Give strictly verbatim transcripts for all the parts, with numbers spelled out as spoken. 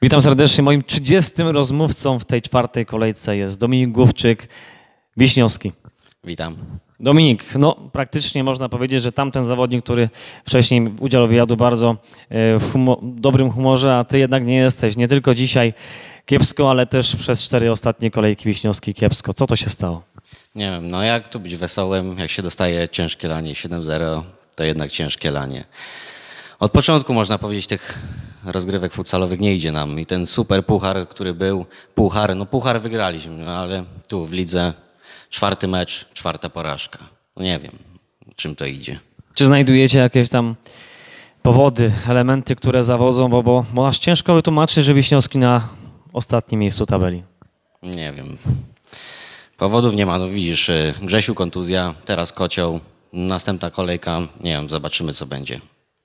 Witam serdecznie. Moim trzydziestym rozmówcą w tej czwartej kolejce jest Dominik Główczyk, Wiśniowski. Witam. Dominik, no praktycznie można powiedzieć, że tamten zawodnik, który wcześniej udzielał wywiadu bardzo w humo dobrym humorze, a ty jednak nie jesteś. Nie tylko dzisiaj kiepsko, ale też przez cztery ostatnie kolejki Wiśniowski kiepsko. Co to się stało? Nie wiem, no jak tu być wesołym, jak się dostaje ciężkie lanie siedem zero, to jednak ciężkie lanie. Od początku można powiedzieć tych rozgrywek futsalowych nie idzie nam i ten super puchar, który był, puchar, no puchar wygraliśmy, no ale tu w lidze czwarty mecz, czwarta porażka. No nie wiem, czym to idzie. Czy znajdujecie jakieś tam powody, elementy, które zawodzą, bo, bo, bo aż ciężko wytłumaczyć, że Wiśniowski na ostatnim miejscu tabeli? Nie wiem. Powodów nie ma, no widzisz, Grzesiu kontuzja, teraz kocioł, następna kolejka, nie wiem, zobaczymy co będzie.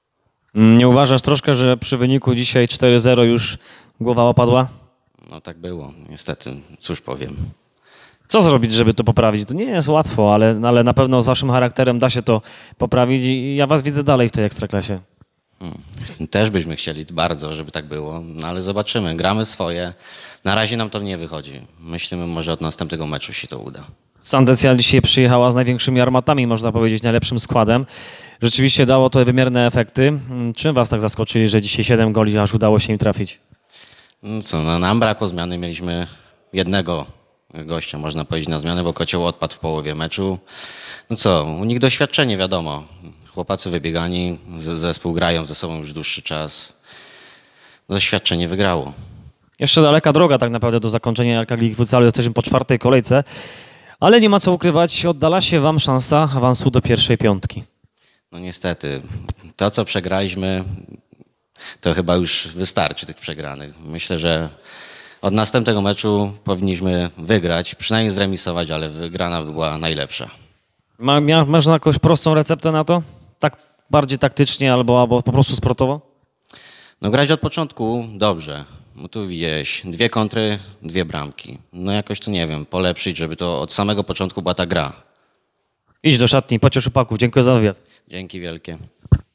Nie uważasz troszkę, że przy wyniku dzisiaj cztery zero już głowa opadła? No tak było, niestety, cóż powiem. Co zrobić, żeby to poprawić? To nie jest łatwo, ale, ale na pewno z waszym charakterem da się to poprawić i ja was widzę dalej w tej Ekstraklasie. Hmm. Też byśmy chcieli bardzo, żeby tak było, no ale zobaczymy, gramy swoje. Na razie nam to nie wychodzi. Myślimy, może od następnego meczu się to uda. Sandecja dzisiaj przyjechała z największymi armatami, można powiedzieć, najlepszym składem. Rzeczywiście dało to wymierne efekty. Czym was tak zaskoczyli, że dzisiaj siedem goli aż udało się im trafić? No co, no nam brakło zmiany, mieliśmy jednego gościa, można powiedzieć, na zmianę, bo kocioł odpadł w połowie meczu. No co, u nich doświadczenie, wiadomo. Chłopacy wybiegani, zespół grają ze sobą już dłuższy czas. Doświadczenie wygrało. Jeszcze daleka droga tak naprawdę do zakończenia L K Ligi Futsalu. Jesteśmy po czwartej kolejce, ale nie ma co ukrywać, oddala się wam szansa awansu do pierwszej piątki. No niestety, to co przegraliśmy, to chyba już wystarczy tych przegranych. Myślę, że od następnego meczu powinniśmy wygrać, przynajmniej zremisować, ale wygrana była najlepsza. Ma, mia, masz jakąś prostą receptę na to? Tak bardziej taktycznie albo, albo po prostu sportowo? No grać od początku dobrze. No tu widziałeś dwie kontry, dwie bramki. No jakoś tu nie wiem, polepszyć, żeby to od samego początku była ta gra. Idź do szatni, pociesz chłopaków. Dziękuję za wywiad. Dzięki wielkie.